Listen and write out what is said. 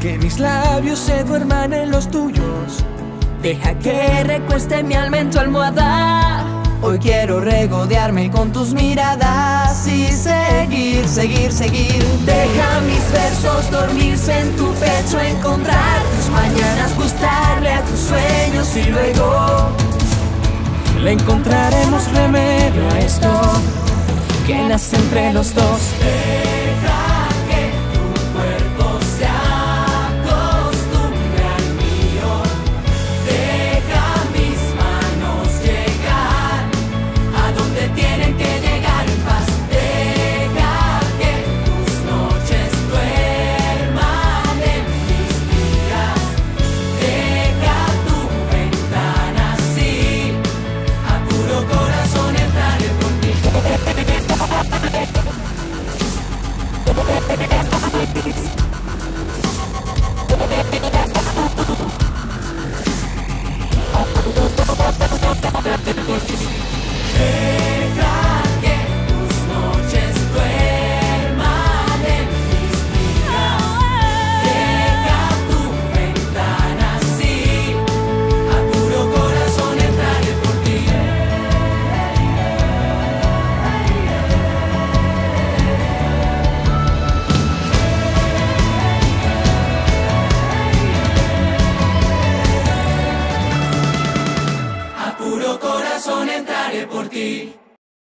que mis labios se duerman en los tuyos. Deja que recueste mi alma en tu almohada. Hoy quiero regodearme con tus miradas y seguir, seguir, seguir. Deja mis versos dormirse en tu pecho, encontrar tus mañanas, gustarle a tus sueños y luego le encontraremos remedio a esto que nace entre los dos. deja que tu cuerpo se acostumbre al mío. Deja mis manos llegar a donde tienen que llegar en paz. Deja que tus noches duerman en mis días. Deja tu ventana así, a puro corazón entraré por ti. Deja que tus noches duerman en mis días. Deja tu ventana así, a puro corazón entraré por ti. A puro corazón entraré por ti.